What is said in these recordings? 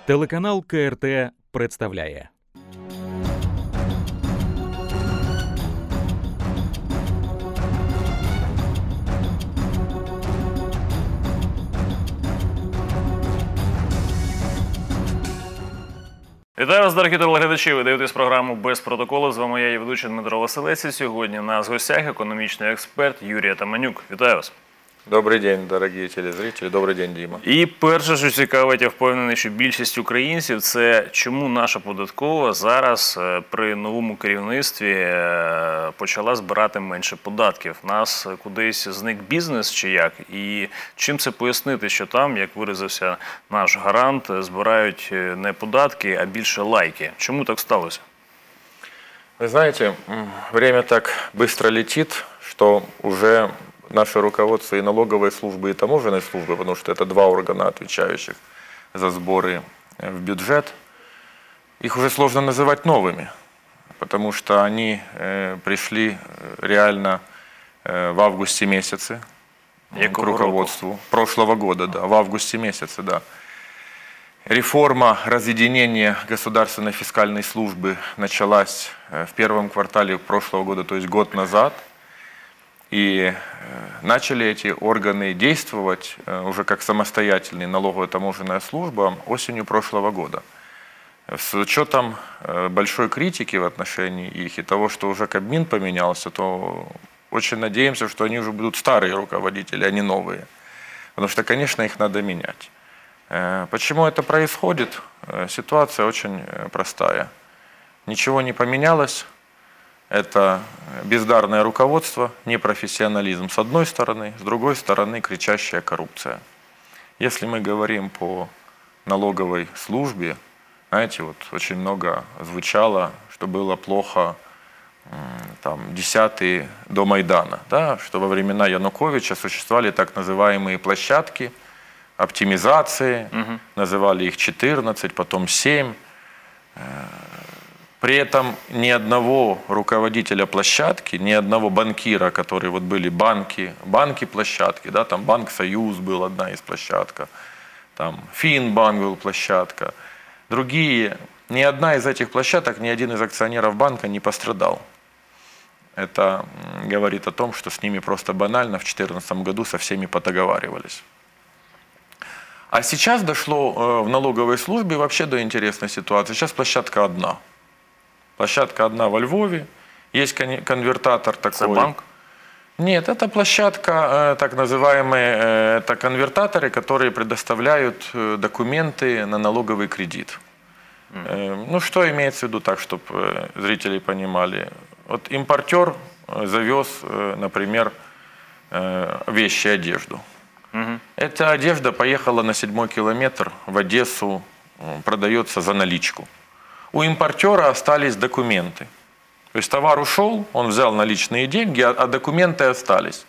Телеканал КРТ представляє. Вітаю вас, дорогі телеглядачі. Ви дивитесь програму «Без протоколу». З вами я, її ведучий Дмитро Василець. І сьогодні у нас в гостях економічний експерт Юрій Атаманюк. Вітаю вас. Добрий день, дорогі телезрителі. Добрий день, Діма. І перше, що цікавить, я впевнений, що більшість українців, це чому наша податкова зараз при новому керівництві почала збирати менше податків. Нас кудись зник бізнес чи як? І чим це пояснити, що там, як виразився наш гарант, збирають не податки, а більше лайки? Чому так сталося? Вы знаете, время так быстро летит, что уже наше руководство и налоговой службы, и таможенной службы, потому что это два органа, отвечающих за сборы в бюджет, их уже сложно называть новыми, потому что они пришли реально в августе месяце к руководству прошлого года, да, в августе месяце, да. Реформа разъединения государственной фискальной службы началась в первом квартале прошлого года, то есть год назад. И начали эти органы действовать уже как самостоятельная налоговая таможенная служба осенью прошлого года. С учетом большой критики в отношении их и того, что уже Кабмин поменялся, то очень надеемся, что они уже будут старые руководители, а не новые. Потому что, конечно, их надо менять. Почему это происходит? Ситуация очень простая. Ничего не поменялось. Это бездарное руководство, непрофессионализм с одной стороны, с другой стороны кричащая коррупция. Если мы говорим по налоговой службе, знаете, вот очень много звучало, что было плохо там, десятые до Майдана, да, что во времена Януковича существовали так называемые площадки оптимизации, называли их 14, потом 7. При этом ни одного руководителя площадки, ни одного банкира, которые вот были банки-площадки, да, там Банк Союз был одна из площадка, там Финбанк был площадка, другие, ни одна из этих площадок, ни один из акционеров банка не пострадал. Это говорит о том, что с ними просто банально в 2014 году со всеми подоговаривались. А сейчас дошло в налоговой службе вообще до интересной ситуации. Сейчас площадка одна. Площадка одна во Львове. Есть конвертатор такой. Это банк? Нет, это площадка, так называемые, это конвертаторы, которые предоставляют документы на налоговый кредит. Ну, что имеется в виду так, чтобы зрители понимали? Вот импортер завез, например, вещи, одежду. Эта одежда поехала на 7-й километр в Одессу, продается за наличку. У импортера остались документы. То есть товар ушел, он взял наличные деньги, а документы остались.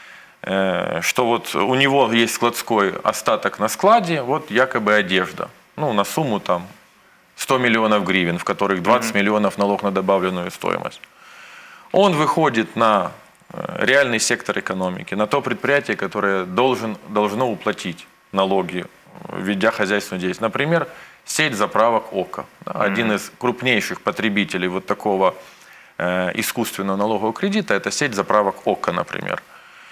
Что вот у него есть складской остаток на складе, вот якобы одежда. Ну, на сумму там 100 миллионов гривен, в которых 20 миллионов налог на добавленную стоимость. Он выходит на реальный сектор экономики, на то предприятие, которое должно уплатить налоги, ведя хозяйственную деятельность. Например, сеть заправок ОККО, один из крупнейших потребителей вот такого искусственного налогового кредита, это сеть заправок ОККО, например.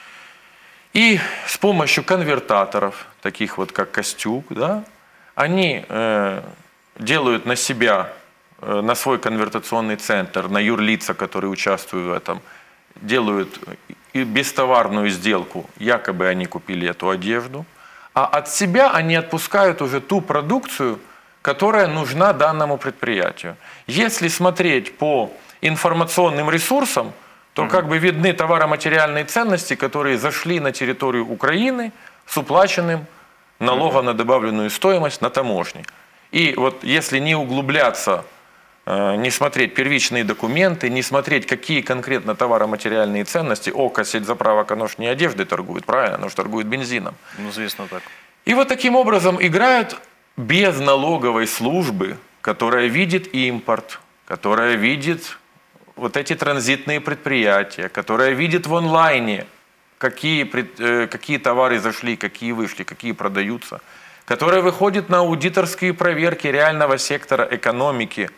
И с помощью конвертаторов, таких вот как Костюк, да, они делают на себя, на свой конвертационный центр, на юрлица, которые участвуют в этом, делают бестоварную сделку, якобы они купили эту одежду, а от себя они отпускают уже ту продукцию, которая нужна данному предприятию. Если смотреть по информационным ресурсам, то как бы видны товаро-материальные ценности, которые зашли на территорию Украины с уплаченным налогом на добавленную стоимость на таможне. И вот если не углубляться, не смотреть первичные документы, не смотреть, какие конкретно товаро-материальные ценности, ОККО, сеть заправок, оно ж не одеждой торгует, правильно, оно ж торгует бензином. Ну, известно так. И вот таким образом играют без налоговой службы, которая видит импорт, которая видит вот эти транзитные предприятия, которая видит в онлайне, какие товары зашли, какие вышли, какие продаются, которая выходит на аудиторские проверки реального сектора экономики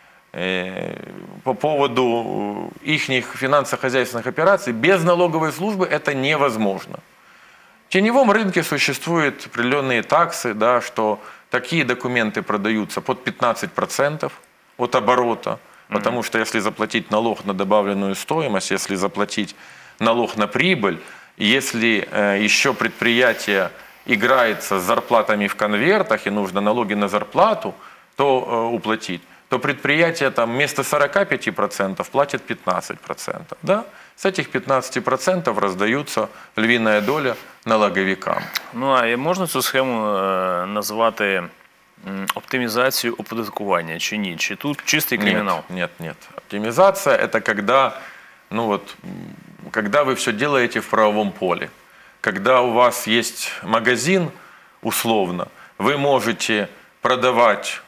по поводу их финансово-хозяйственных операций, без налоговой службы это невозможно. В теневом рынке существуют определенные таксы, да, что такие документы продаются под 15% от оборота, потому что если заплатить налог на добавленную стоимость, если заплатить налог на прибыль, если еще предприятие играется с зарплатами в конвертах и нужно налоги на зарплату, то уплатить, то предприятие там вместо 45% платит 15%. Да? С этих 15% раздаются львиная доля налоговикам. Ну а можна цю схему назвати оптимізацією оподаткування чи ні? Чи тут чистий кримінал? Нет. Оптимизация – это когда вы все делаете в правовом поле. Когда у вас есть магазин, условно, вы можете продавать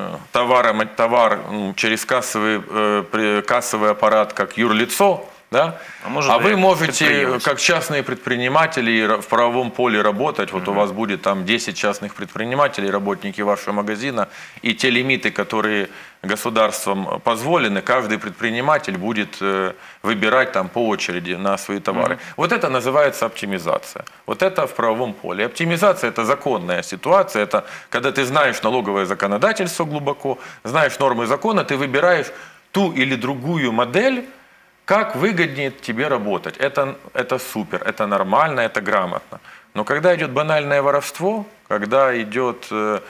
товар через кассовый аппарат как юрлицо, да? А вы можете, как частные предприниматели, в правовом поле работать. Вот у вас будет там 10 частных предпринимателей, работники вашего магазина, и те лимиты, которые государством позволены, каждый предприниматель будет выбирать там по очереди на свои товары. Вот это называется оптимизация. Вот это в правовом поле. Оптимизация – это законная ситуация, это когда ты знаешь налоговое законодательство глубоко, знаешь нормы закона, ты выбираешь ту или другую модель, как выгоднее тебе работать. Это супер, это нормально, это грамотно. Но когда идет банальное воровство, когда идет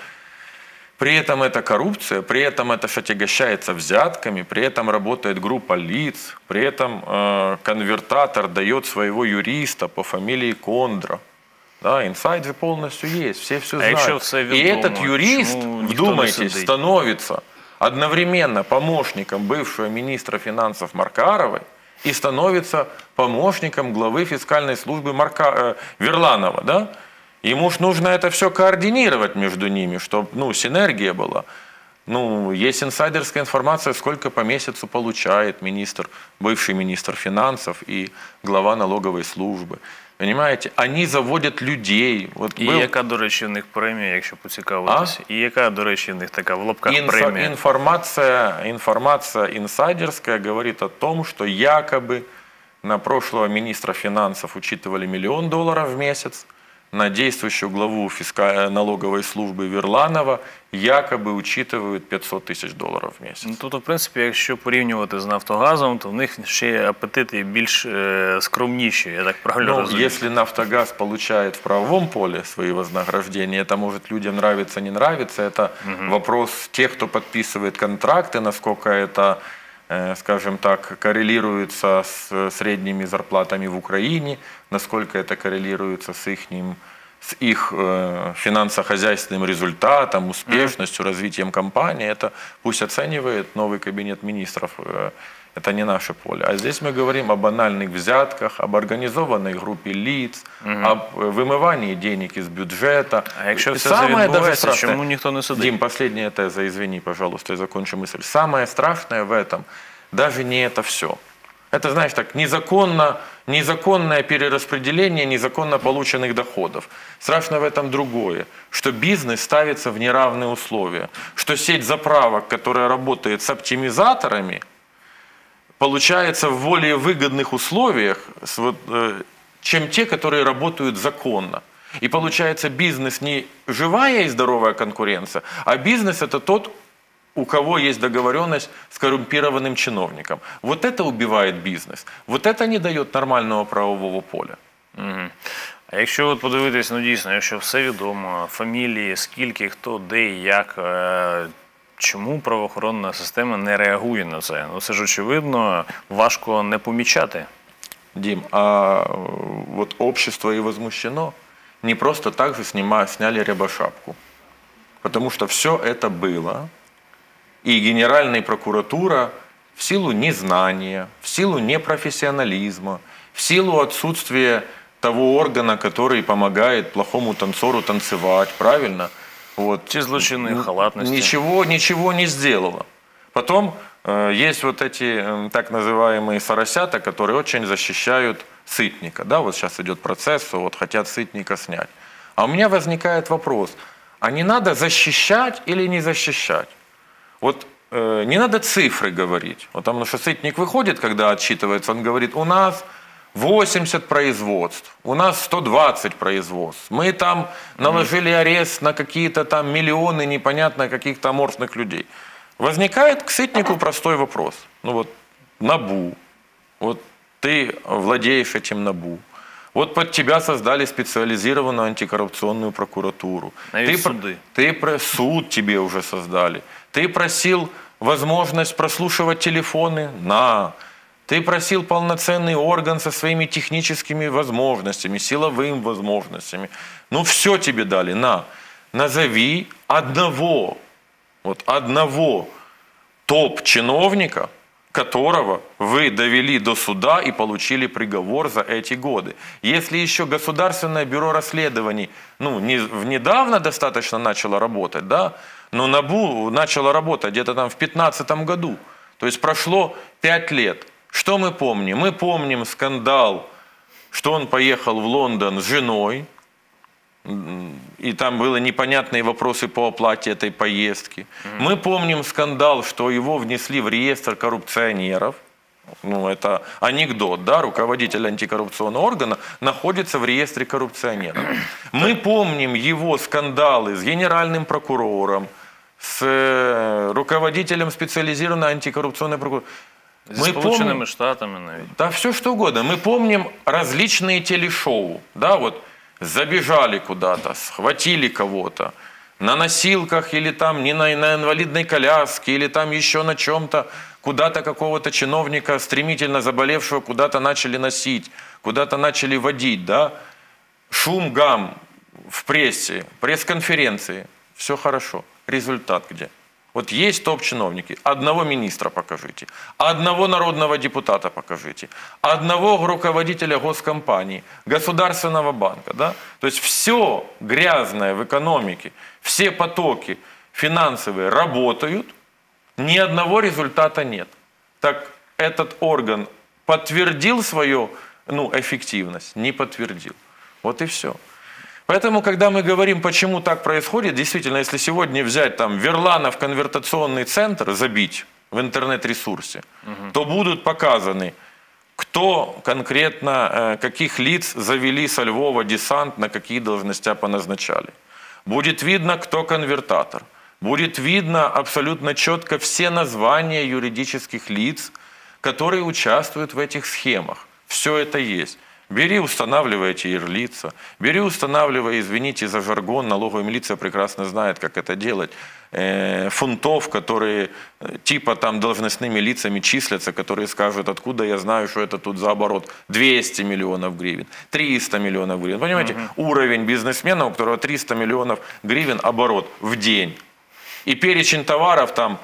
при этом это коррупция, при этом это отягощается взятками, при этом работает группа лиц, при этом конвертатор дает своего юриста по фамилии Кондра. Да, инсайды полностью есть, все знают. И этот юрист, вдумайтесь, становится одновременно помощником бывшего министра финансов Маркаровой и становится помощником главы фискальной службы Верланова. Да? Ему ж нужно это все координировать между ними, чтобы синергия была. Есть инсайдерская информация, сколько по месяцу получает бывший министр финансов и глава налоговой службы. Понимаете, они заводят людей. І яка, до речі, в них премія, якщо поцікавитися? І яка, до речі, в них така в лапках премія? Информация инсайдерская говорит о том, что якобы на прошлого министра финансов учитывали $1 миллион в месяц, на действующую главу налоговой службы Верланова якобы учитывают $500 тисяч в місяць. Тобто, в принципі, якщо порівнювати з Нафтогазом, то в них ще апетити більш скромніші, я так правильно розумію. Если Нафтогаз получает в правовом поле свои вознаграждения, это может людям нравиться, не нравится, это вопрос тех, кто подписывает контракты, насколько это, скажем так, коррелируется с средними зарплатами в Украине, насколько это коррелируется с их финансово-хозяйственным результатом, успешностью, развитием компании. Это пусть оценивает новый кабинет министров. Это не наше поле. А здесь мы говорим о банальных взятках, об организованной группе лиц, об вымывании денег из бюджета. А якщо все це відбувається, чому ніхто не сидить? Дим, последняя теза, извини, пожалуйста, я закончу мысль. Самое страшное в этом даже не это все. Это, знаешь, так, незаконное перераспределение незаконно полученных доходов. Страшно в этом другое, что бизнес ставится в неравные условия, что сеть заправок, которая работает с оптимизаторами, получается в более выгодных условиях, чем те, которые работают законно. И получается бизнес не живая и здоровая конкуренция, а бизнес это тот, у кого есть договоренность с коррумпированным чиновником. Вот это убивает бизнес. Вот это не дает нормального правового поля. А якщо подивитись, дійсно, якщо все відомо, фамілії, скільки, хто, де і як, чому правоохоронна система не реагує на це? Це ж очевидно, важко не помічати. Дим, а вот общество и возмущено не просто так же сняли рябошапку. Потому что все это было. И Генеральная прокуратура в силу незнания, в силу непрофессионализма, в силу отсутствия того органа, который помогает плохому танцору танцевать, правильно? Те злочинные халатности. Ничего не сделала. Потом есть вот эти так называемые соросята, которые очень защищают Сытника. Да, вот сейчас идет процесс, хотят Сытника снять. А у меня возникает вопрос, а не надо защищать или не защищать. Вот не надо цифры говорить. Вот там шоссетник выходит, когда отчитывается, он говорит, у нас 80 производств, у нас 120 производств. Мы там наложили арест на какие-то там миллионы непонятно каких-то аморфных людей. Возникает к Сытнику простой вопрос. Ну вот НАБУ, вот ты владеешь этим НАБУ. Вот под тебя создали специализированную антикоррупционную прокуратуру. Суд тебе уже создали. Ты просил возможность прослушивать телефоны? На. Ты просил полноценный орган со своими техническими возможностями, силовыми возможностями. Ну все тебе дали. На. Назови одного топ-чиновника, которого вы довели до суда и получили приговор за эти годы. Если еще Государственное бюро расследований, недавно достаточно начало работать, да, но НАБУ начало работать где-то там в 2015 году, то есть прошло 5 лет. Что мы помним? Мы помним скандал, что он поехал в Лондон с женой, и там были непонятные вопросы по оплате этой поездки. Мы помним скандал, что его внесли в реестр коррупционеров. Это анекдот, да, руководитель антикоррупционного органа находится в реестре коррупционеров. Мы помним его скандалы с генеральным прокурором, с руководителем специализированной антикоррупционной прокуратуры. С Сполученными Штатами, наверное. Да, все что угодно. Мы помним различные телешоу, да, вот. Забежали куда-то, схватили кого-то на носилках или там не на инвалидной коляске, или там еще на чем-то, куда-то какого-то чиновника, стремительно заболевшего, куда-то начали носить, куда-то начали водить, да. Шум, гам в прессе, пресс-конференции, все хорошо. Результат где? Вот есть топ-чиновники, одного министра покажите, одного народного депутата покажите, одного руководителя госкомпании, Государственного банка. Да? То есть все грязное в экономике, все потоки финансовые работают, ни одного результата нет. Так этот орган подтвердил свою эффективность? Не подтвердил. Вот и все. Поэтому, когда мы говорим, почему так происходит, действительно, если сегодня взять там Верланов конвертационный центр, забить в интернет-ресурсе, то будут показаны, кто конкретно, каких лиц завели со Львова десант, на какие должности поназначали. Будет видно, кто конвертатор. Будет видно абсолютно четко все названия юридических лиц, которые участвуют в этих схемах. Все это есть. Бери, устанавливай эти юрлица, бери, устанавливай, извините за жаргон, налоговая милиция прекрасно знает, как это делать, фунтов, которые типа там должностными лицами числятся, которые скажут, откуда я знаю, что это тут за оборот, 200 миллионов гривен, 300 миллионов гривен. Понимаете, уровень бизнесмена, у которого 300 миллионов гривен оборот в день. И перечень товаров там,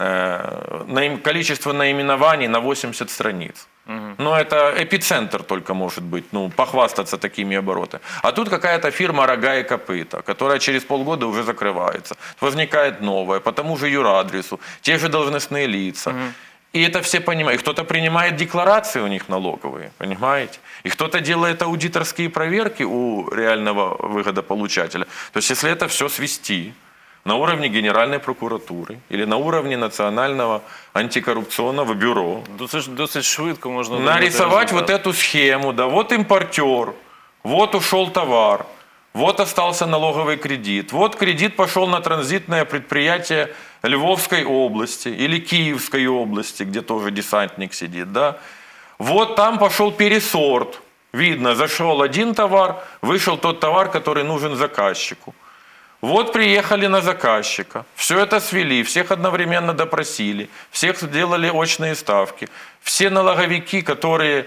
количество наименований на 80 страниц. Но это эпицентр только может быть, похвастаться такими оборотами. А тут какая-то фирма «Рога и копыта», которая через полгода уже закрывается. Возникает новая, по тому же юрадресу, те же должностные лица. И это все понимают. И кто-то принимает декларации у них налоговые, понимаете? И кто-то делает аудиторские проверки у реального выгодополучателя. То есть если это все свести на уровне Генеральной прокуратуры или на уровне Национального антикоррупционного бюро. Досить швидко можно нарисовать вот эту схему. Да, вот импортер, вот ушел товар, вот остался налоговый кредит, вот кредит пошел на транзитное предприятие Львовской области или Киевской области, где тоже десантник сидит. Да. Вот там пошел пересорт. Видно, зашел один товар, вышел тот товар, который нужен заказчику. Вот приехали на заказчика, все это свели, всех одновременно допросили, всех сделали очные ставки. Все налоговики, которые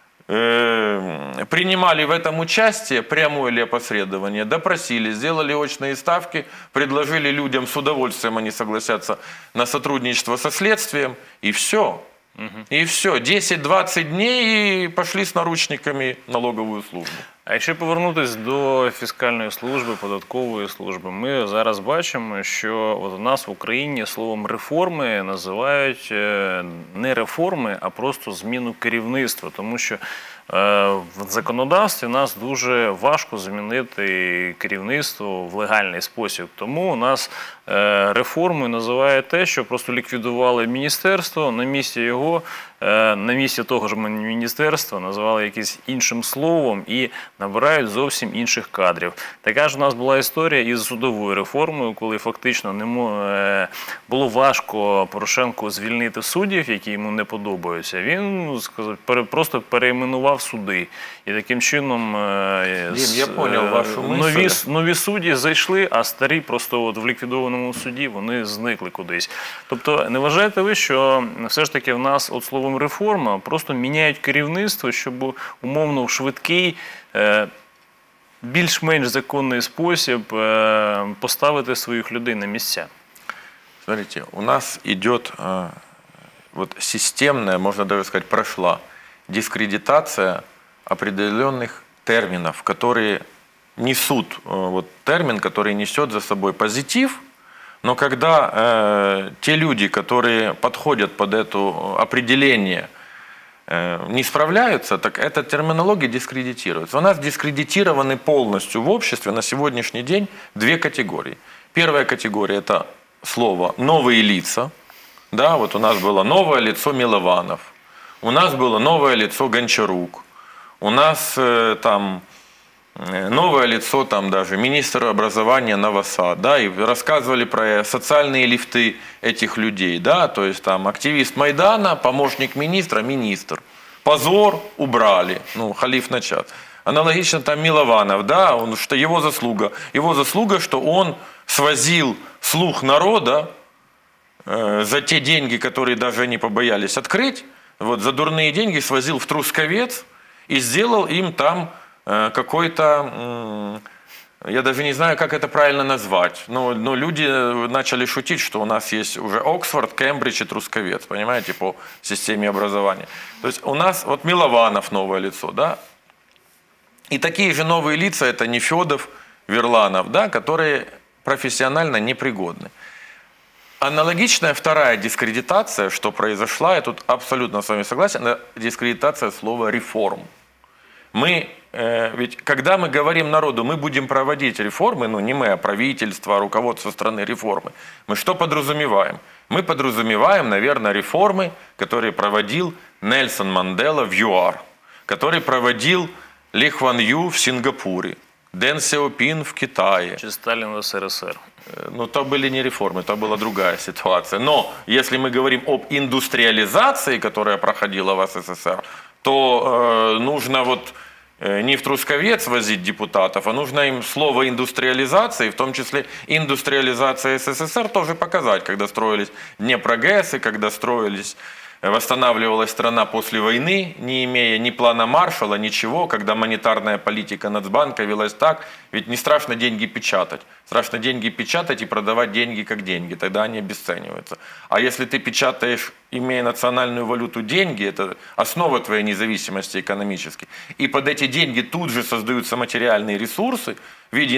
принимали в этом участие, прямое или опосредование, допросили, сделали очные ставки, предложили людям, с удовольствием они согласятся на сотрудничество со следствием, и все. И все, 10-20 дней и пошли с наручниками в налоговую службу. А якщо повернутися до фіскальної служби, податкової служби, ми зараз бачимо, що от у нас в Україні словом реформи називають не реформи, а просто зміну керівництва. Тому що в законодавстві нас дуже важко замінити керівництво в легальний спосіб. Тому у нас реформою називає те, що просто ліквідували міністерство, на місці його, на місці того ж міністерства називали якимось іншим словом і набирають зовсім інших кадрів. Така ж у нас була історія із судовою реформою, коли фактично було важко Порошенку звільнити суддів, які йому не подобаються. Він просто перейменував суди. І таким чином я понял вашу мисль. Нові судді зайшли, а старі просто от в ліквідованому суді вони зникли кудись. Тобто не вважаєте ви, що все ж таки в нас от словом реформа просто міняють керівництво, щоб умовно в швидкий, більш-менш законний спосіб поставити своїх людей на місця? Смотрите, у нас идет вот системная, можно даже сказать, прошла дискредитация определенных терминов, которые несут, вот термин, который несет за собой позитив, но когда те люди, которые подходят под это определение, не справляются, так эта терминология дискредитируется. У нас дискредитированы полностью в обществе на сегодняшний день две категории. Первая категория – это слово «новые лица». Да, вот у нас было новое лицо Милованов, у нас было новое лицо Гончарук, у нас там новое лицо там даже министра образования Новосад, да, и рассказывали про социальные лифты этих людей, да, то есть там активист Майдана, помощник министра, министр. Позор убрали, ну, халиф начат. Аналогично там Милованов, да, что его заслуга, что он свозил слух народа за те деньги, которые даже они побоялись открыть, вот за дурные деньги свозил в Трусковец и сделал им там какой-то, я даже не знаю, как это правильно назвать, но люди начали шутить, что у нас есть уже Оксфорд, Кембридж и Трусковец, понимаете, по системе образования. То есть у нас вот Милованов новое лицо, да, и такие же новые лица, это Нефедов, Верланов, да, которые профессионально непригодны. Аналогичная вторая дискредитация, что произошла, я тут абсолютно с вами согласен, это дискредитация слова «реформ». Ведь когда мы говорим народу, мы будем проводить реформы, ну не мы, а правительство, руководство страны реформы, мы что подразумеваем? Мы подразумеваем, наверное, реформы, которые проводил Нельсон Мандела в ЮАР, который проводил Ли Кван Ю в Сингапуре, Дэн Сяопин в Китае. Чи Сталин в СССР? Ну, то были не реформы, то была другая ситуация. Но если мы говорим об индустриализации, которая проходила в СССР, то нужно вот не в Трусковец возить депутатов, а нужно им слово индустриализации, в том числе индустриализация СССР, тоже показать, когда строились Днепрогэсы, когда восстанавливалась страна после войны, не имея ни плана Маршалла, ничего, когда монетарная политика Нацбанка велась так, ведь не страшно деньги печатать. Страшно деньги печатать и продавать деньги как деньги, тогда они обесцениваются. А если ты печатаешь, имея национальную валюту, деньги, это основа твоей независимости экономической, и под эти деньги тут же создаются материальные ресурсы в виде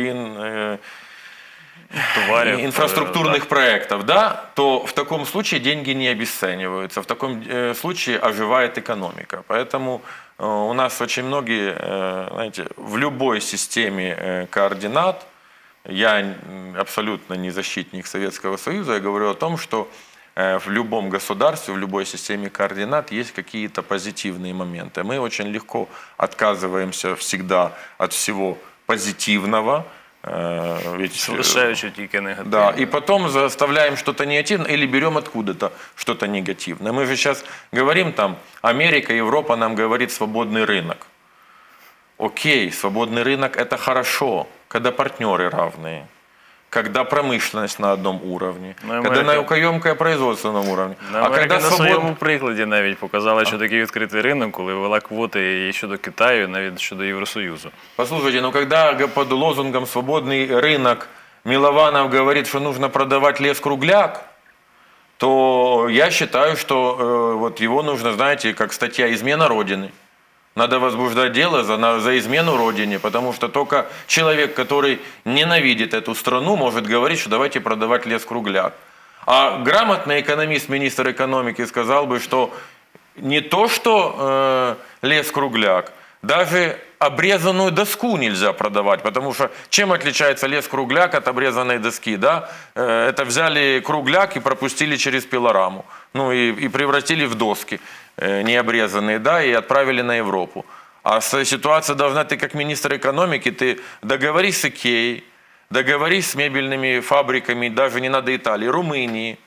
инфраструктурных проектов, да, то в таком случае деньги не обесцениваются, в таком случае оживает экономика. Поэтому у нас очень многие, знаете, в любой системе координат, я абсолютно не защитник Советского Союза, я говорю о том, что в любом государстве, в любой системе координат есть какие-то позитивные моменты. Мы очень легко отказываемся всегда от всего позитивного, Лишаючи тільки негативне. Да, и потом заставляем что-то негативное или берем откуда-то что-то негативное. Мы же сейчас говорим там, Америка, Европа нам говорит свободный рынок. Окей, свободный рынок это хорошо, когда партнеры равные, когда промышленность на одном уровне, когда наукоемкое производство на уровне. Америка на своєму прикладі навіть показала, що такий відкритий ринок, коли ввела квоти і щодо Китаю, навіть щодо Євросоюзу. Послушайте, ну когда под лозунгом «свободный рынок» Милованов говорит, что нужно продавать лес-кругляк, то я считаю, что вот его нужно, знаете, как статья «Измена Родины». Надо возбуждать дело за измену Родине, потому что только человек, который ненавидит эту страну, может говорить, что давайте продавать лес-кругляк. А грамотный экономист, министр экономики сказал бы, что не то что лес-кругляк, даже обрезанную доску нельзя продавать, потому что чем отличается лес-кругляк от обрезанной доски? Да? Это взяли кругляк и пропустили через пилораму, ну и превратили в доски необрезанные, да, и отправили на Европу. А ситуация должна, ты как министр экономики, ты договорись с Икеей, договорись с мебельными фабриками, даже не надо Италии, Румынии,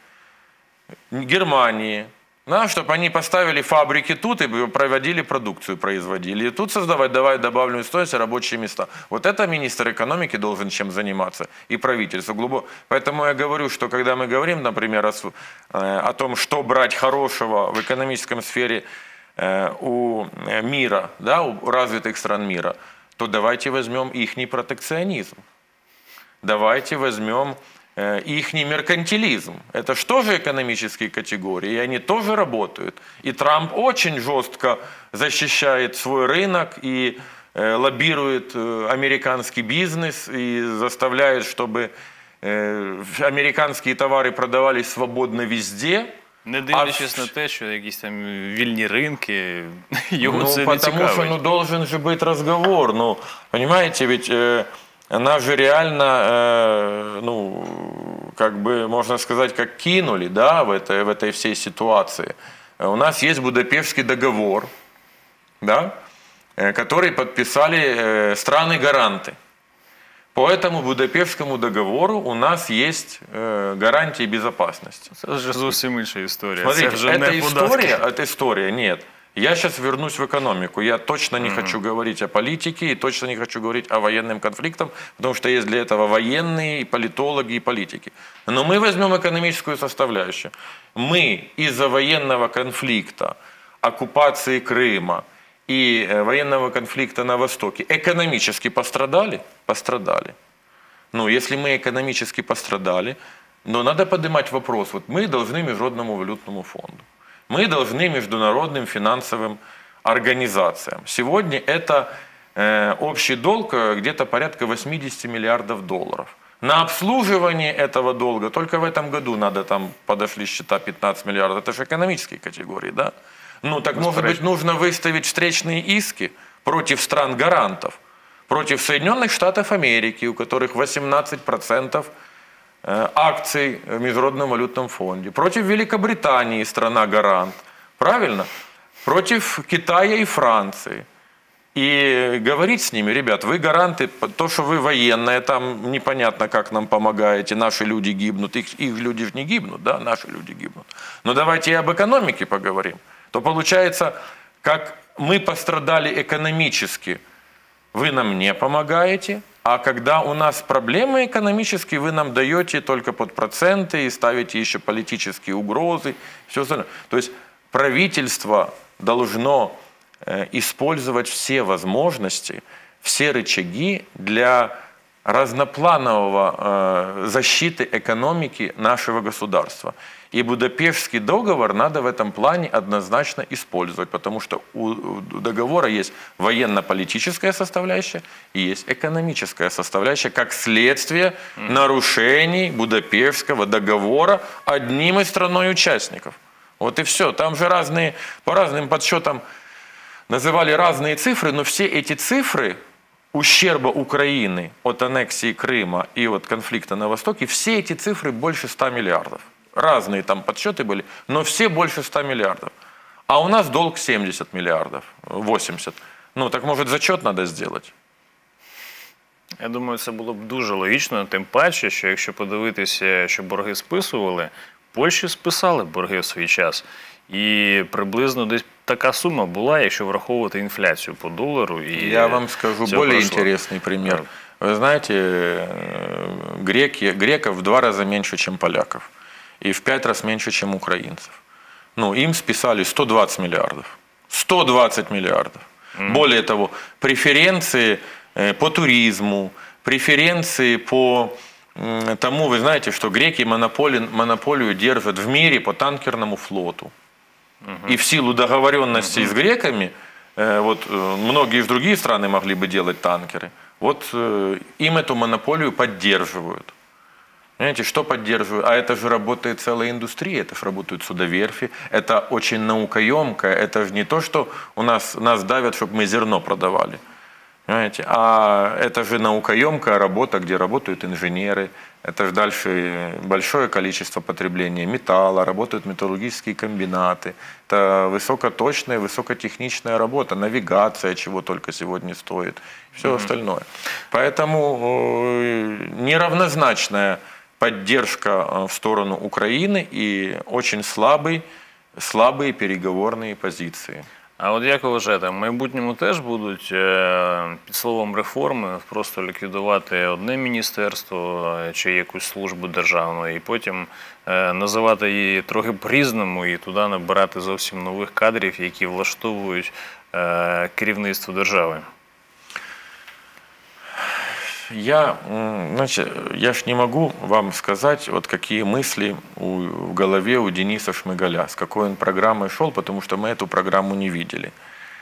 Германии, да, чтобы они поставили фабрики тут и проводили продукцию, производили. И тут создавать, давать добавленную стоимость, рабочие места. Вот это министр экономики должен чем заниматься, и правительство. Поэтому я говорю, что когда мы говорим, например, о том, что брать хорошего в экономическом сфере у мира, да, у развитых стран мира, то давайте возьмем ихний протекционизм. Давайте возьмем ихний меркантилизм. Это же тоже экономические категории, и они тоже работают. И Трамп очень жестко защищает свой рынок и лоббирует американский бизнес и заставляет, чтобы американські товари продавались свободно везде. Не дивлячись на те, що якісь там вільні ринки, його це не цікавить. Потому что должен же быть разговор. Понимаете, ведь нас же реально, как бы, можно сказать, как кинули, да, в этой всей ситуации. У нас есть Будапештский договор, да, который подписали страны-гаранты. По этому Будапештскому договору у нас есть гарантии безопасности. Это же совсем иншая история. Смотрите, это история, нет. Я сейчас вернусь в экономику. Я точно не хочу говорить о политике и точно не хочу говорить о военном конфликте, потому что есть для этого военные, и политологи, и политики. Но мы возьмем экономическую составляющую. Мы из-за военного конфликта, оккупации Крыма и военного конфликта на Востоке экономически пострадали? Пострадали. Если мы экономически пострадали, но надо поднимать вопрос. Вот мы должны Международному валютному фонду. Мы должны международным финансовым организациям. Сегодня это общий долг где-то порядка 80 миллиардов долларов. На обслуживание этого долга только в этом году подошли счета 15 миллиардов. Это же экономические категории, да? Так может быть нужно выставить встречные иски против стран-гарантов, против Соединенных Штатов Америки, у которых 18% акций в Международном валютном фонде, против Великобритании, страна-гарант, правильно? Против Китая и Франции. И говорить с ними: ребят, вы гаранты, то, что вы военные, там непонятно, как нам помогаете, наши люди гибнут, их люди же не гибнут, да, наши люди гибнут. Но давайте и об экономике поговорим. То получается, как мы пострадали экономически, вы нам не помогаете, а когда у нас проблемы экономические, вы нам даете только под проценты и ставите еще политические угрозы, все остальное. То есть правительство должно использовать все возможности, все рычаги для разнопланового защиты экономики нашего государства. И Будапештский договор надо в этом плане однозначно использовать, потому что у договора есть военно-политическая составляющая и есть экономическая составляющая, как следствие нарушений Будапештского договора одним из страной-участников. Вот и все. Там же по разным подсчетам называли разные цифры, но все эти цифры ущерба Украины от аннексии Крыма и от конфликта на Востоке, все эти цифры больше 100 миллиардов. Разные там подсчеты были, но все больше 100 миллиардов. А у нас долг 70 миллиардов, 80. Так может зачет надо сделать? Я думаю, це було б дуже логічно, тим паче, що якщо подивитися, що борги списували, Польщі списали борги в свій час. І приблизно десь така сума була, якщо враховувати інфляцію по долару. Я вам скажу более интересный пример. Вы знаете, греков в 2 раза меньше, чем поляков. И в 5 раз меньше, чем украинцев. Им списали 120 миллиардов. 120 миллиардов. Более того, преференции по туризму, преференции по тому, вы знаете, что греки монополию держат в мире по танкерному флоту. И в силу договоренности с греками, многие другие страны могли бы делать танкеры, им эту монополию поддерживают. Понимаете, что поддерживаю? А это же работает целая индустрия, это же работают судоверфи, это очень наукоемко, это же не то, что нас давят, чтобы мы зерно продавали. Понимаете? А это же наукоемкая работа, где работают инженеры, это же дальше большое количество потребления металла, работают металлургические комбинаты, это высокоточная, высокотехничная работа, навигация, чего только сегодня стоит, все остальное. Поэтому неравнозначная поддержка в сторону Украины и очень слабые переговорные позиции. А от як ви вважаєте, в майбутньому теж будуть під словом реформи просто ліквідувати одне міністерство чи якусь службу державну і потім називати її трохи по-різному і туди набирати зовсім нових кадрів, які влаштовують керівництво держави? Я ж не могу вам сказать, вот какие мысли в голове у Дениса Шмыгаля, с какой он программой шел, потому что мы эту программу не видели.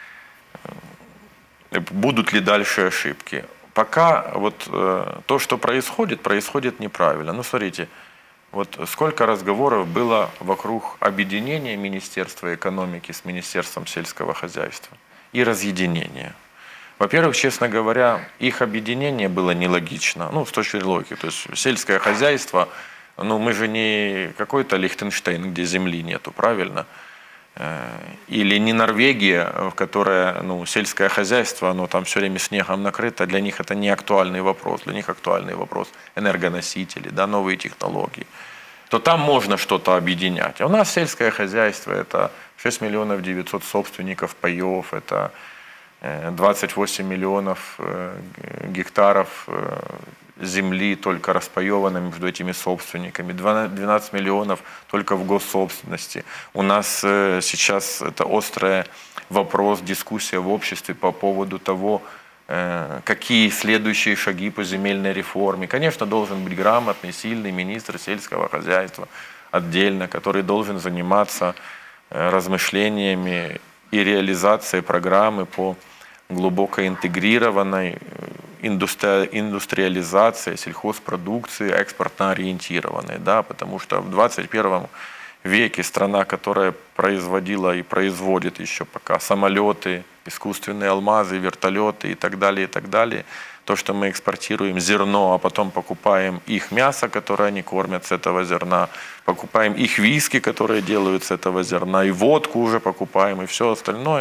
Будут ли дальше ошибки? Пока вот то, что происходит неправильно. Ну, смотрите, вот сколько разговоров было вокруг объединения Министерства экономики с Министерством сельского хозяйства и разъединения. Во-первых, честно говоря, их объединение было нелогично, ну, с точки зрения логики. То есть сельское хозяйство, ну, мы же не какой-то Лихтенштейн, где земли нету, правильно? Или не Норвегия, в которой, ну, сельское хозяйство, оно там все время снегом накрыто, для них это не актуальный вопрос, для них актуальный вопрос энергоносители, да, новые технологии. То там можно что-то объединять. А у нас сельское хозяйство, это 6 миллионов 900 собственников паев, это 28 миллионов гектаров земли только распаевано между этими собственниками, 12 миллионов только в госсобственности. У нас сейчас это острый вопрос, дискуссия в обществе по поводу того, какие следующие шаги по земельной реформе. Конечно, должен быть грамотный, сильный министр сельского хозяйства отдельно, который должен заниматься размышлениями и реализацией программы по глубоко интегрированной индустриализации сельхозпродукции, экспортно ориентированной, да, потому что в 21 веке страна, которая производила и производит еще пока самолеты, искусственные алмазы, вертолеты и так далее, то, что мы экспортируем зерно, а потом покупаем их мясо, которое они кормят с этого зерна, покупаем их виски, которые делают с этого зерна, и водку уже покупаем, и все остальное,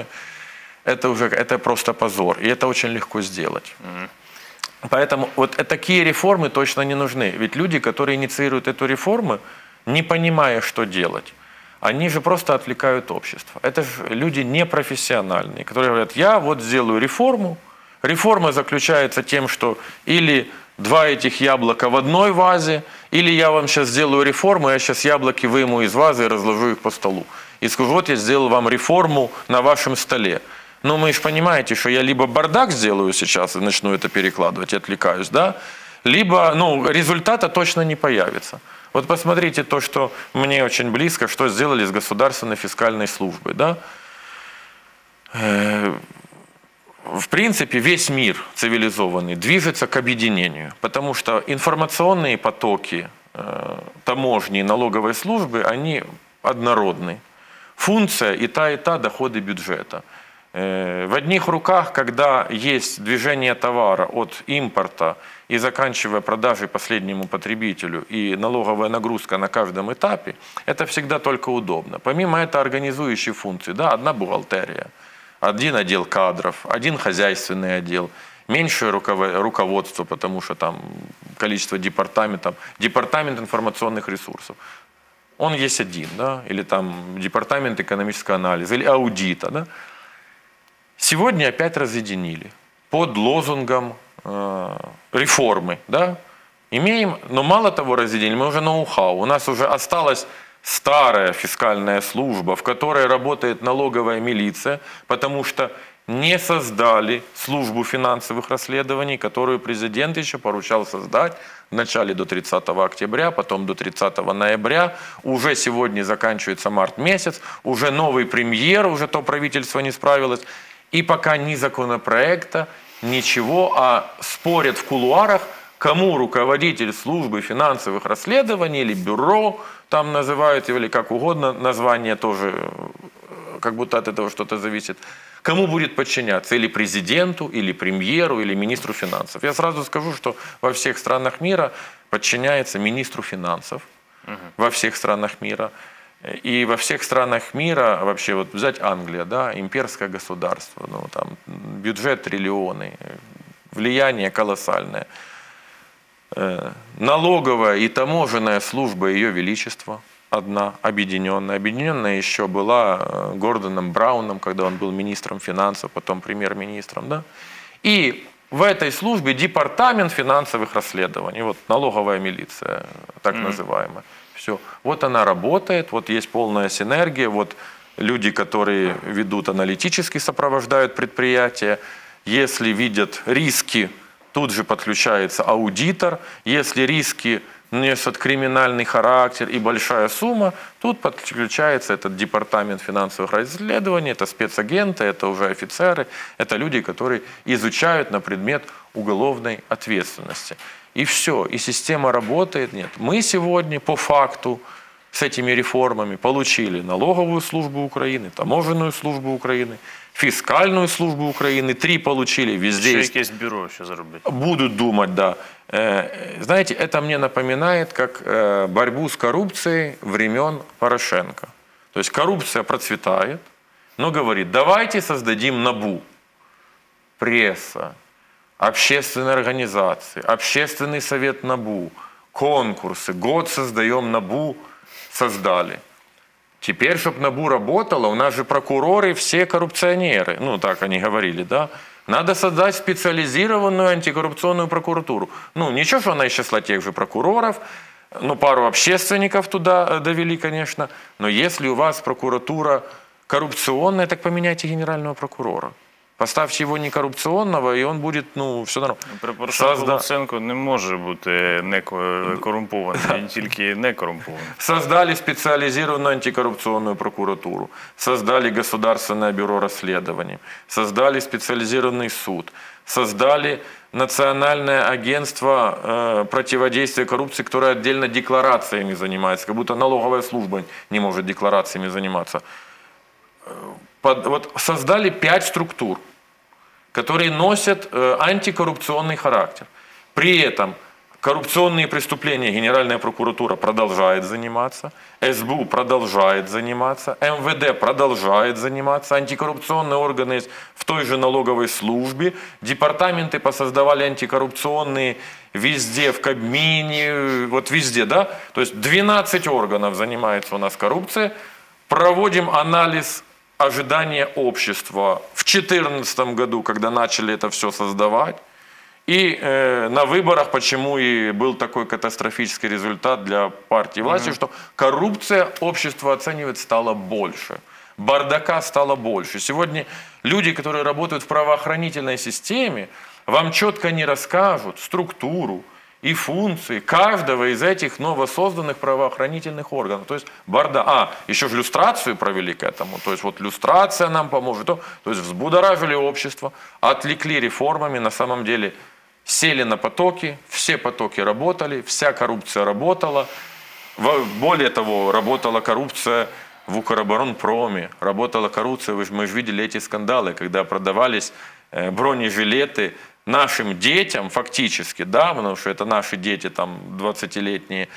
это просто позор, и это очень легко сделать. Поэтому вот такие реформы точно не нужны. Ведь люди, которые инициируют эту реформу, не понимая, что делать, они же просто отвлекают общество. Это же люди непрофессиональные, которые говорят, я вот сделаю реформу. Реформа заключается тем, что или два этих яблока в одной вазе, или я вам сейчас сделаю реформу, я сейчас яблоки выму из вазы и разложу их по столу. И скажу, вот я сделал вам реформу на вашем столе. Но вы же понимаете, что я либо бардак сделаю сейчас и начну это перекладывать, и отвлекаюсь, да, либо, ну, результата точно не появится. Вот посмотрите то, что мне очень близко, что сделали с государственной фискальной службой, да. В принципе, весь мир цивилизованный движется к объединению, потому что информационные потоки таможни и налоговой службы, они однородны. Функция и та доходы бюджета. В одних руках, когда есть движение товара от импорта и заканчивая продажей последнему потребителю и налоговая нагрузка на каждом этапе, это всегда только удобно. Помимо этого организующей функции, да, одна бухгалтерия, один отдел кадров, один хозяйственный отдел, меньшее руководство, потому что там количество департаментов, департамент информационных ресурсов. Он есть один, да, или там департамент экономического анализа, или аудита, да. Сегодня опять разъединили под лозунгом реформы, да. Имеем, но мало того разъединили, мы уже ноу-хау. У нас уже осталась старая фискальная служба, в которой работает налоговая милиция, потому что не создали службу финансовых расследований, которую президент еще поручал создать в начале до 30 октября, потом до 30 ноября. Уже сегодня заканчивается март месяц, уже новый премьер, уже то правительство не справилось. И пока ни законопроекта, ничего, а спорят в кулуарах, кому руководитель службы финансовых расследований или бюро, там называют, или как угодно, название тоже, как будто от этого что-то зависит, кому будет подчиняться, или президенту, или премьеру, или министру финансов. Я сразу скажу, что во всех странах мира подчиняется министру финансов, во всех странах мира. И во всех странах мира, вообще вот взять Англия, да, имперское государство, ну, там, бюджет триллионы, влияние колоссальное. Налоговая и таможенная служба Ее Величества одна, объединенная. Объединенная еще была Гордоном Брауном, когда он был министром финансов, потом премьер-министром. Да? И в этой службе департамент финансовых расследований, вот налоговая милиция, так называемая. Все. Вот она работает, вот есть полная синергия, вот люди, которые ведут аналитически, сопровождают предприятия. Если видят риски, тут же подключается аудитор. Если риски несут криминальный характер и большая сумма, тут подключается этот департамент финансовых расследований, это спецагенты, это уже офицеры, это люди, которые изучают на предмет уголовной ответственности. И все, и система работает. Нет, мы сегодня по факту с этими реформами получили налоговую службу Украины, таможенную службу Украины, фискальную службу Украины, 3 получили, везде Еще есть. якесь бюро ще зробити. Будут думать, да. Знаете, это мне напоминает как борьбу с коррупцией времен Порошенко. То есть коррупция процветает, но говорит, давайте создадим НАБУ. Пресса, общественные организации, общественный совет НАБУ, конкурсы, год создаем НАБУ, создали. Теперь, чтобы НАБУ работало, у нас же прокуроры все коррупционеры, ну так они говорили, да? Надо создать специализированную антикоррупционную прокуратуру. Ну ничего, что она из числа тех же прокуроров, ну пару общественников туда довели, конечно, но если у вас прокуратура коррупционная, так поменяйте генерального прокурора. Поставьте его некоррупционного, и он будет, ну, все нормально. При Порошенку Луценко не може бути не корумпований, він тільки не корумпований. Создали специализированную антикоррупционную прокуратуру, создали Государственное бюро расследований, создали специализированный суд, создали Национальное агентство противодействия коррупции, которое отдельно декларациями занимается, как будто налоговая служба не может декларациями заниматься. Вот создали 5 структур, которые носят антикоррупционный характер. При этом коррупционные преступления Генеральная прокуратура продолжает заниматься, СБУ продолжает заниматься, МВД продолжает заниматься, антикоррупционные органы есть в той же налоговой службе, департаменты посоздавали антикоррупционные везде, в Кабмине, вот везде, да? То есть 12 органов занимается у нас коррупцией, проводим анализ ожидания общества в 2014 году, когда начали это все создавать. И на выборах, почему и был такой катастрофический результат для партии власти, что коррупция общество оценивает стало больше. Бардака стало больше. Сегодня люди, которые работают в правоохранительной системе, вам четко не расскажут структуру и функции каждого из этих новосозданных правоохранительных органов. То есть еще же люстрацию провели к этому. То есть вот люстрация нам поможет. То есть взбудоражили общество, отвлекли реформами. На самом деле сели на потоки, все потоки работали, вся коррупция работала. Более того, работала коррупция в Укроборонпроме, работала коррупция, мы же видели эти скандалы, когда продавались бронежилеты нашим детям фактически, да, потому что это наши дети там 20-летние,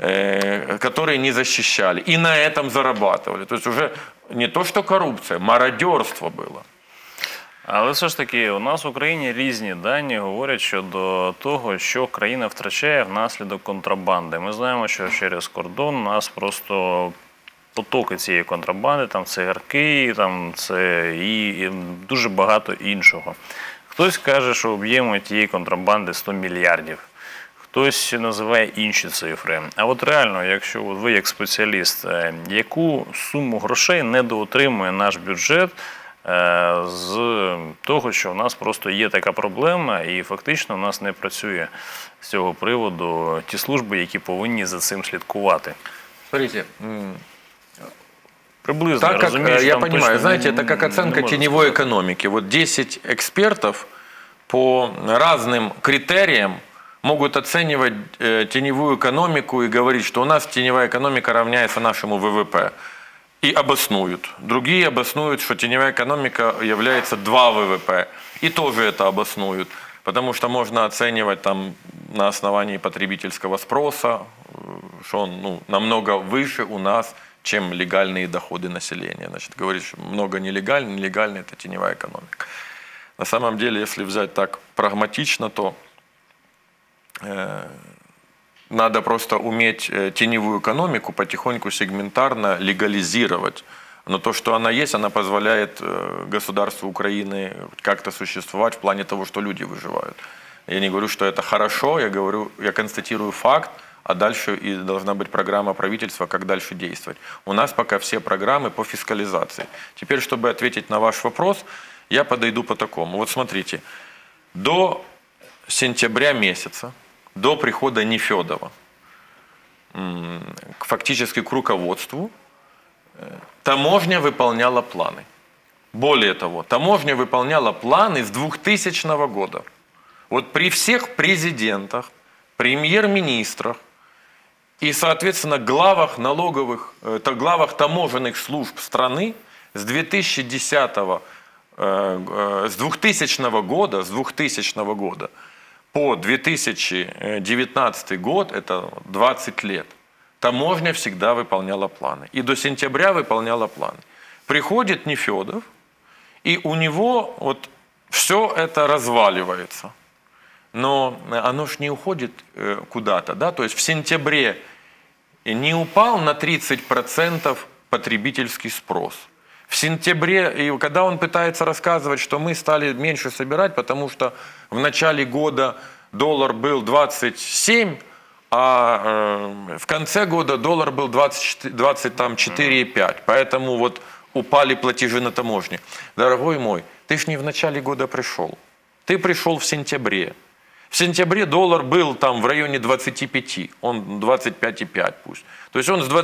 которые не защищали и на этом зарабатывали. То есть уже не то, что коррупция, мародерство было. Але все ж таки, у нас в Україні різні дані говорять щодо того, що країна втрачає внаслідок контрабанди. Ми знаємо, що через кордон у нас просто потоки цієї контрабанди, там цигарки, там це і дуже багато іншого. Хтось каже, що об'єм тієї контрабанди 100 мільярдів. Хтось називає інші цифри. А от реально, якщо ви як спеціаліст, яку суму грошей недоотримує наш бюджет з того, що у нас просто є така проблема і фактично у нас не працює з цього приводу ті служби, які повинні за цим слідкувати? Смотрите, приблизно, так как, я понимаю, знаете, это как оценка теневой экономики. Вот 10 экспертов по разным критериям могут оценивать теневую экономику и говорить, что у нас теневая экономика равняется нашему ВВП. И обоснуют. Другие обоснуют, что теневая экономика является 2 ВВП. И тоже это обоснуют. Потому что можно оценивать там, на основании потребительского спроса, что он намного выше у нас, чем легальные доходы населения. Значит, говорить, что много нелегально, нелегально – это теневая экономика. На самом деле, если взять так прагматично, то надо просто уметь теневую экономику потихоньку сегментарно легализировать. Но то, что она есть, она позволяет государству Украины как-то существовать в плане того, что люди выживают. Я не говорю, что это хорошо, я констатирую факт, а дальше и должна быть программа правительства, как дальше действовать. У нас пока все программы по фискализации. Теперь, чтобы ответить на ваш вопрос, я подойду по такому. Вот смотрите, до сентября месяца, до прихода Нефёдова фактически к руководству, таможня выполняла планы. Более того, таможня выполняла планы с 2000 года. Вот при всех президентах, премьер-министрах и, соответственно, главах таможенных служб страны с 2000 года по 2019 год, это 20 лет, таможня всегда выполняла планы. И до сентября выполняла планы. Приходит Нефёдов, и у него вот все это разваливается. Но оно ж не уходит куда-то, да? То есть в сентябре не упал на 30% потребительский спрос. В сентябре, и когда он пытается рассказывать, что мы стали меньше собирать, потому что в начале года доллар был 27, а в конце года доллар был 24,5. Поэтому вот упали платежи на таможне. Дорогой мой, ты ж не в начале года пришел. Ты пришел в сентябре. В сентябре доллар был там в районе 25, он 25,5 пусть. То есть он с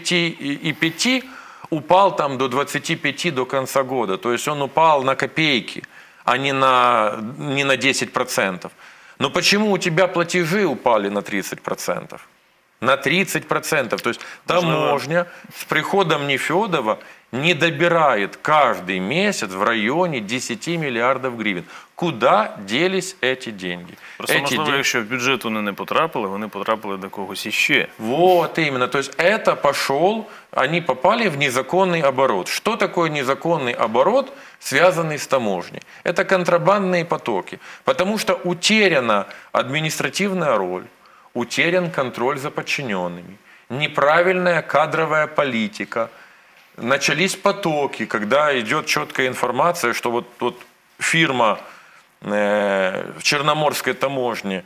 25,5 упал там до 25 до конца года. То есть он упал на копейки, а не на 10%. Но почему у тебя платежи упали на 30%? На 30%. То есть таможня с приходом Нефёдова не добирает каждый месяц в районе 10 миллиардов гривен. Куда делись эти деньги? Просто, можливо, якщо в бюджет вони потрапили до когось іще. Вот именно. То есть это они попали в незаконный оборот. Что такое незаконный оборот, связанный с таможней? Это контрабандные потоки. Потому что утеряна административная роль, утерян контроль за подчиненными, неправильная кадровая политика. Начались потоки, когда идет четкая информация, что вот фирма в Черноморской таможне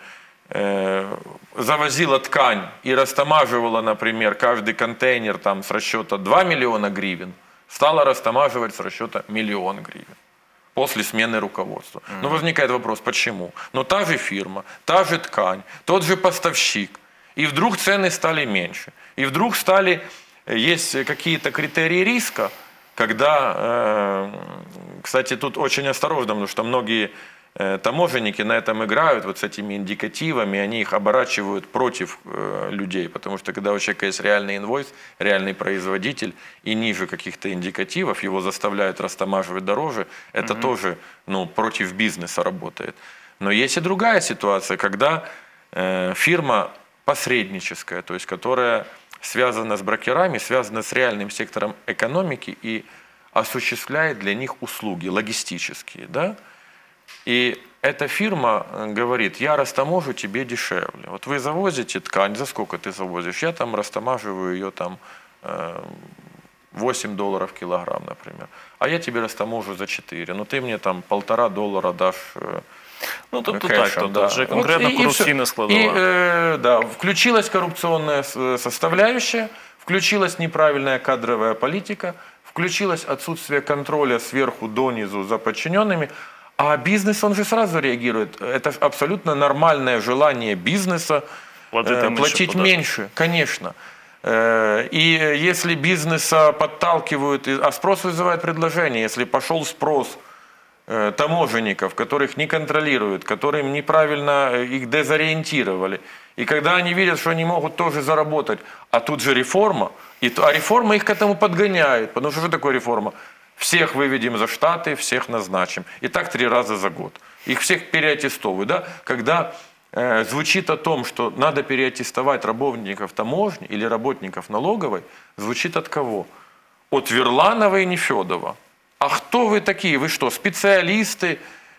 завозила ткань и растамаживала, например, каждый контейнер там с расчета 2 миллиона гривен, стала растамаживать с расчета 1 миллион гривен после смены руководства. Но возникает вопрос, почему? Но та же фирма, та же ткань, тот же поставщик, и вдруг цены стали меньше, и вдруг есть какие-то критерии риска, когда, кстати, тут очень осторожно, потому что многие таможенники на этом играют, вот с этими индикативами, они их оборачивают против людей, потому что когда у человека есть реальный инвойс, реальный производитель, и ниже каких-то индикативов его заставляют растамаживать дороже, это тоже против бизнеса работает. Но есть и другая ситуация, когда фирма посредническая, то есть которая связана с брокерами, связана с реальным сектором экономики и осуществляет для них услуги логистические, да? И эта фирма говорит, я растаможу тебе дешевле. Вот вы завозите ткань, за сколько ты завозишь? Я там растамаживаю ее там $8 килограмм, например. А я тебе растаможу за 4. Ну ты мне там $1,5 дашь. Тобто вже конкретно корупційна складова. Да, включилась коррупционная составляющая, включилась неправильная кадровая политика, включилось отсутствие контроля сверху донизу за подчиненными. А бизнес, он же сразу реагирует. Это абсолютно нормальное желание бизнеса платить меньше, конечно. И если бизнеса подталкивают, а спрос вызывает предложение, если пошел спрос таможенников, которых не контролируют, которым неправильно их дезориентировали. И когда они видят, что они могут тоже заработать, а тут же реформа, а реформа их к этому подгоняет. Потому что такое реформа? Всех выведем за штаты, всех назначим. И так 3 раза за год. Их всех переаттестовывают. Да? Когда звучит о том, что надо переаттестовать работников таможни или работников налоговой, звучит от кого? От Верланова и Нефедова. А кто вы такие? Вы что, специалисты?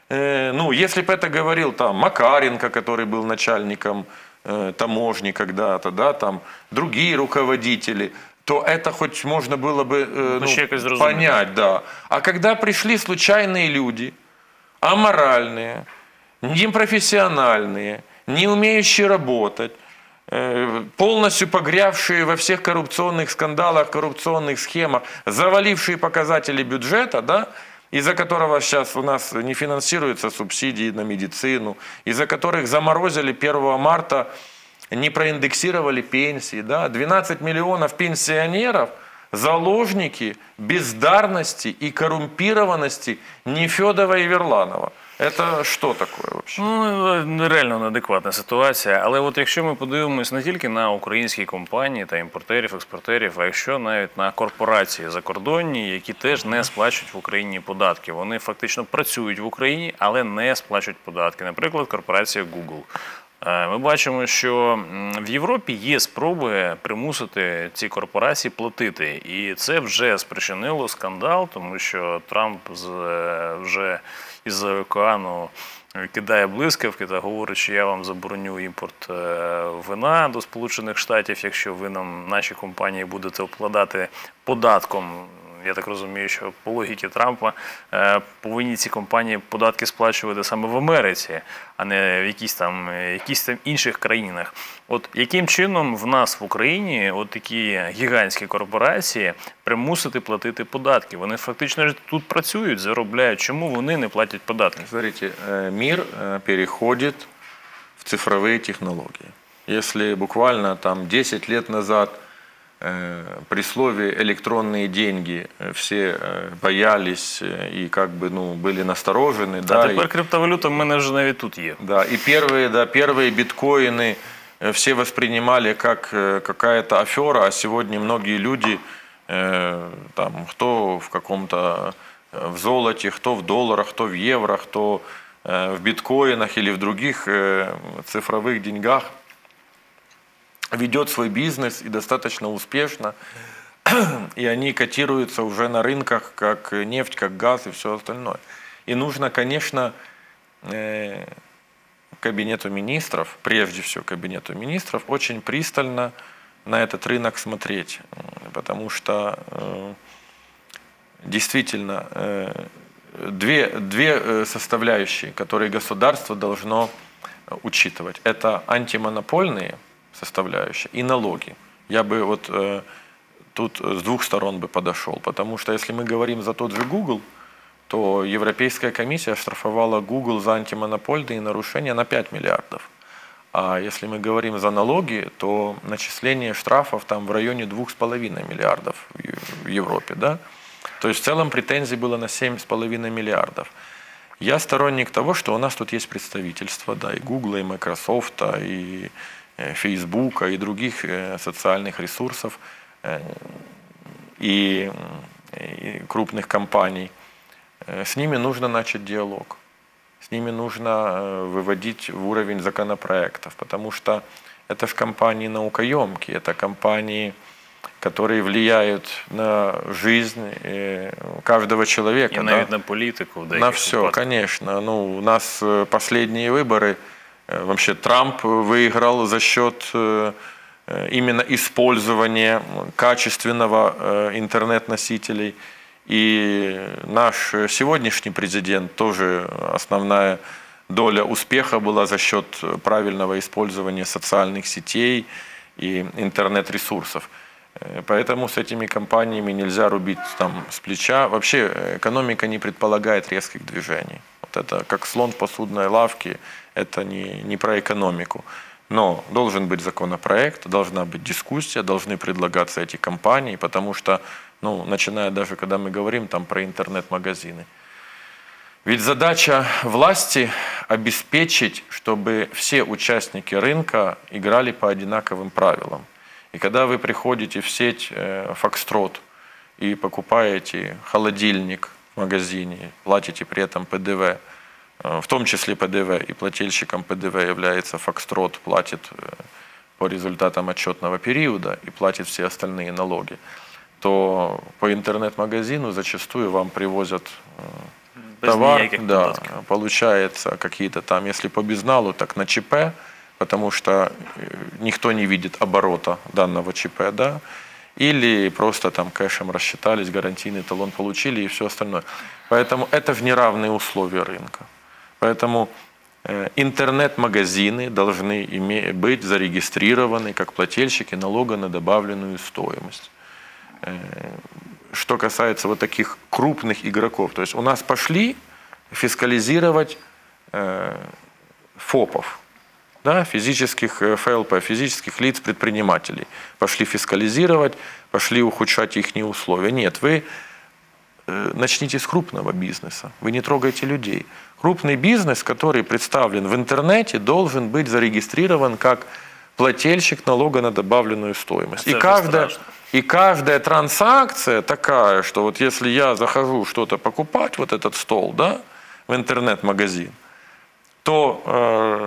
Если бы это говорил там Макаренко, который был начальником таможни когда-то, да, там другие руководители, то это хоть можно было бы понять, да. А когда пришли случайные люди, аморальные, непрофессиональные, не умеющие работать, полностью погрявшие во всех коррупционных скандалах, коррупционных схемах, завалившие показатели бюджета, да, из-за которого сейчас у нас не финансируются субсидии на медицину, из-за которых заморозили 1 марта, не проиндексировали пенсии. Да, 12 миллионов пенсионеров – заложники бездарности и коррумпированности Нефедова і Верланова. Це що таке взагалі? Нереально неадекватна ситуація. Але от якщо ми подивимось не тільки на українські компанії та імпортерів, експортерів, а якщо навіть на корпорації закордонні, які теж не сплачують в Україні податки. Вони фактично працюють в Україні, але не сплачують податки. Наприклад, корпорація Google. Ми бачимо, що в Європі є спроби примусити ці корпорації платити. І це вже спричинило скандал, тому що Трамп вже із-за океану кидає блискавки та говорить, що я вам забороню імпорт вина до Сполучених Штатів, якщо ви нам, наші компанії, будете обкладати податком. Я так розумію, що по логіці Трампа повинні ці компанії податки сплачувати саме в Америці, а не в якісь там інших країнах. От яким чином в нас в Україні от такі гігантські корпорації примусити платити податки? Вони фактично тут працюють, заробляють. Чому вони не платять податки? Смотрите, мир переходит в цифровые технологии. Если буквально там 10 лет назад при слове электронные деньги все боялись и как бы были насторожены. А тепер криптовалюта в мене вже навіть тут є. Да, и первые биткоины все воспринимали как какая-то афера, а сегодня многие люди, там, кто в каком-то в золоте, кто в долларах, кто в евро, кто в биткоинах или в других цифровых деньгах, ведет свой бизнес и достаточно успешно, и они котируются уже на рынках как нефть, как газ и все остальное. И нужно, конечно, кабинету министров, прежде всего кабинету министров, очень пристально на этот рынок смотреть, потому что действительно две составляющие, которые государство должно учитывать. Это антимонопольные составляющая и налоги. Я бы вот тут с двух сторон бы подошел, потому что если мы говорим за тот же Google, то Европейская комиссия оштрафовала Google за антимонопольные нарушения на 5 миллиардов. А если мы говорим за налоги, то начисление штрафов там в районе 2,5 миллиардов в Европе. Да? То есть в целом претензий было на 7,5 миллиардов. Я сторонник того, что у нас тут есть представительство, да, и Google, и Microsoft, и Фейсбука и других социальных ресурсов и крупных компаний. С ними нужно начать диалог. С ними нужно выводить в уровень законопроектов, потому что это же компании наукоемкие, это компании, которые влияют на жизнь каждого человека. И навіть на политику. На все, конечно. У нас последние выборы. Вообще Трамп выиграл за счет именно использования качественного интернет-носителей. И наш сегодняшний президент тоже основная доля успеха была за счет правильного использования социальных сетей и интернет-ресурсов. Поэтому с этими компаниями нельзя рубить там с плеча. Вообще экономика не предполагает резких движений. Вот это как слон в посудной лавке. Это не про экономику. Но должен быть законопроект, должна быть дискуссия, должны предлагаться эти компании, потому что, начиная даже, когда мы говорим там про интернет-магазины, Ведь задача власти обеспечить, чтобы все участники рынка играли по одинаковым правилам. И когда вы приходите в сеть «Фокстрот» и покупаете холодильник в магазине, платите при этом ПДВ, в том числе ПДВ, и плательщиком ПДВ является «Фокстрот», платит по результатам отчетного периода и платит все остальные налоги, то по интернет-магазину зачастую вам привозят товар, да, получается какие-то там, если по безналу, так на ЧП, потому что никто не видит оборота данного ЧП, да, или просто там кэшем рассчитались, гарантийный талон получили и все остальное. Поэтому это в неравные условия рынка. Поэтому интернет-магазины должны быть зарегистрированы как плательщики налога на добавленную стоимость. Что касается вот таких крупных игроков, то есть у нас пошли фискализировать ФОПов, да, физических ФЛП, физических лиц предпринимателей. Пошли фискализировать, пошли ухудшать их условия. Нет, вы начните с крупного бизнеса, вы не трогайте людей. Крупный бизнес, который представлен в интернете, должен быть зарегистрирован как плательщик налога на добавленную стоимость. И каждая транзакция такая, что вот если я захожу что-то покупать, вот этот стол, да, в интернет-магазин, то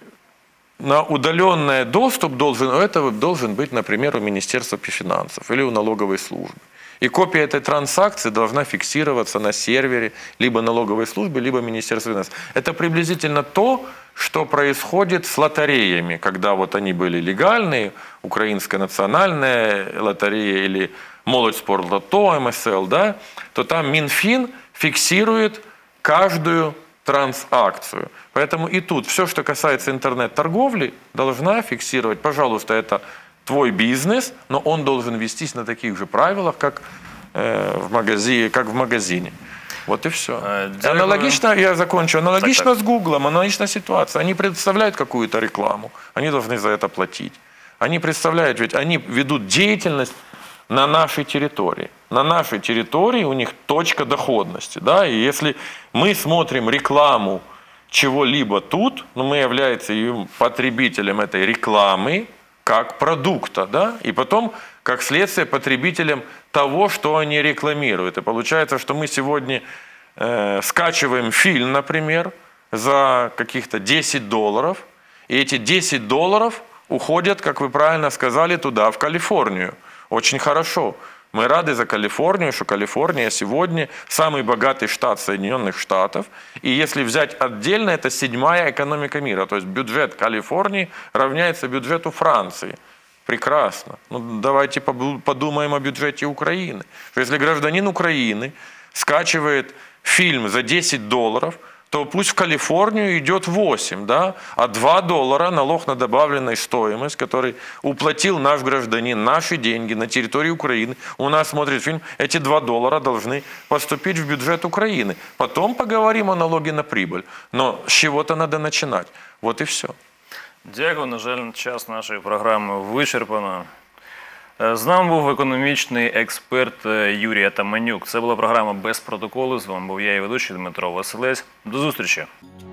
на удаленный доступ должен быть, например, у Министерства финансов или у налоговой службы. И копия этой транзакции должна фиксироваться на сервере либо налоговой службы, либо Министерства финансов. Это приблизительно то, что происходит с лотереями, когда вот они были легальные, Украинская национальная лотерея или Молодь Спорт Лото, МСЛ, да, то там Минфин фиксирует каждую транзакцию. Поэтому и тут все, что касается интернет-торговли, должна фиксировать, пожалуйста, это твой бизнес, но он должен вестись на таких же правилах, как в магазине. Вот и все. Аналогично, я закончу, аналогично с Гуглом, аналогичная ситуация. Они предоставляют какую-то рекламу, они должны за это платить. Они представляют, ведь они ведут деятельность на нашей территории. На нашей территории у них точка доходности. Да? И если мы смотрим рекламу чего-либо тут, но мы являемся потребителем этой рекламы как продукта, да? И потом, как следствие, потребителем того, что они рекламируют. И получается, что мы сегодня скачиваем фильм, например, за каких-то $10, и эти $10 уходят, как вы правильно сказали, туда, в Калифорнию. Очень хорошо. Мы рады за Калифорнию, что Калифорния сегодня самый богатый штат Соединенных Штатов. И если взять отдельно, это 7-я экономика мира. То есть бюджет Калифорнии равняется бюджету Франции. Прекрасно. Ну, давайте подумаем о бюджете Украины. Если гражданин Украины скачивает фильм за $10, то пусть в Калифорнию идет 8, да? А $2 налог на добавленную стоимость, который уплатил наш гражданин, наши деньги на территории Украины, у нас смотрит фильм, эти $2 должны поступить в бюджет Украины. Потом поговорим о налоге на прибыль. Но с чего-то надо начинать. Вот и все. Дякую. На жаль, час нашої програми вичерпано. З нами був економічний експерт Юрій Атаманюк. Це була програма «Без протоколу». З вами був я і ведучий Дмитро Василець. До зустрічі!